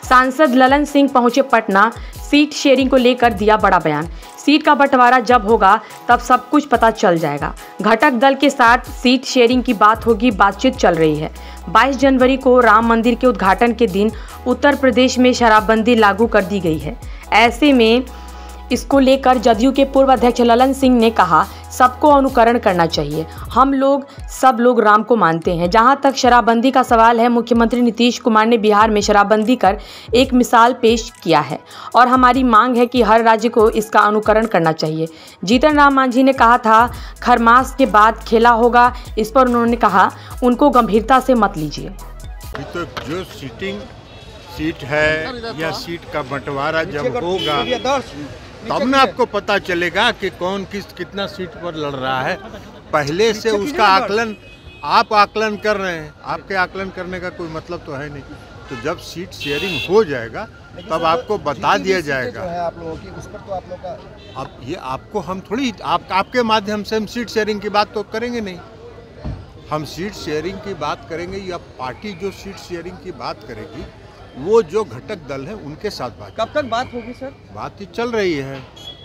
सांसद ललन सिंह पहुंचे Patna, seat sharing को लेकर दिया बड़ा बयान। सीट का बंटवारा जब होगा तब सब कुछ पता चल जाएगा। घटक दल के साथ सीट शेयरिंग की बात होगी, बातचीत चल रही है। 22 जनवरी को राम मंदिर के उद्घाटन के दिन उत्तर प्रदेश में शराबबंदी लागू कर दी गई है। ऐसे में इसको लेकर जदयू के पूर्व अध्यक्ष ललन सिंह ने कहा, सबको अनुकरण करना चाहिए। हम लोग सब लोग राम को मानते हैं। जहां तक शराबबंदी का सवाल है, मुख्यमंत्री नीतीश कुमार ने बिहार में शराबबंदी कर एक मिसाल पेश किया है और हमारी मांग है कि हर राज्य को इसका अनुकरण करना चाहिए। जीतन राम मांझी ने कहा था, खरमास के बाद खेला होगा। इस पर उन्होंने कहा, उनको गंभीरता से मत लीजिए। तो जो सीट है या सीट का बंटवारा जब होगा तब ना आपको पता चलेगा कि कौन कितना सीट पर लड़ रहा है। पहले से उसका आकलन आप आकलन कर रहे हैं, आपके आकलन करने का कोई मतलब तो है नहीं। तो जब सीट शेयरिंग हो जाएगा तब आपको बता दिया जाएगा। आप लोगों की उस पर तो आप लोग का अब ये आपको हम थोड़ी आपके माध्यम से हम सीट शेयरिंग की बात तो करेंगे नहीं। हम सीट शेयरिंग की बात करेंगे या पार्टी जो सीट शेयरिंग की बात करेगी वो जो घटक दल है उनके साथ बात। कब तक बात होगी सर? बात ही चल रही है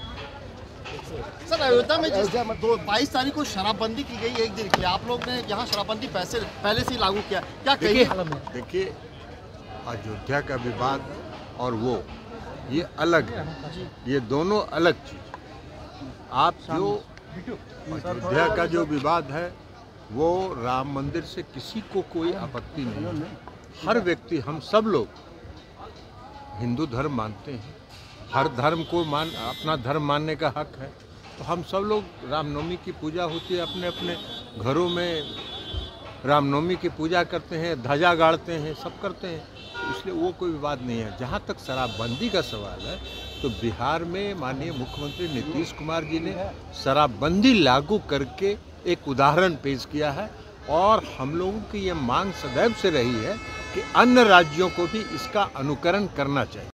सर। अयोध्या में 22 तारीख को शराबबंदी की गई, एक दिन के लिए आप लोग ने यहाँ शराबबंदी पहले से ही लागू किया, क्या कहिए? देखिए, अयोध्या का विवाद और वो ये अलग है, ये दोनों अलग चीज। आप जो अयोध्या का जो विवाद है वो राम मंदिर से किसी को कोई आपत्ति नहीं है। हर व्यक्ति, हम सब लोग हिंदू धर्म मानते हैं, हर धर्म को अपना धर्म मानने का हक है। तो हम सब लोग रामनवमी की पूजा होती है, अपने अपने घरों में रामनवमी की पूजा करते हैं, ध्वजा गाड़ते हैं, सब करते हैं। इसलिए वो कोई विवाद नहीं है। जहाँ तक शराबबंदी का सवाल है तो बिहार में माननीय मुख्यमंत्री नीतीश कुमार जी ने शराबबंदी लागू करके एक उदाहरण पेश किया है और हम लोगों की ये मांग सदैव से रही है कि अन्य राज्यों को भी इसका अनुकरण करना चाहिए।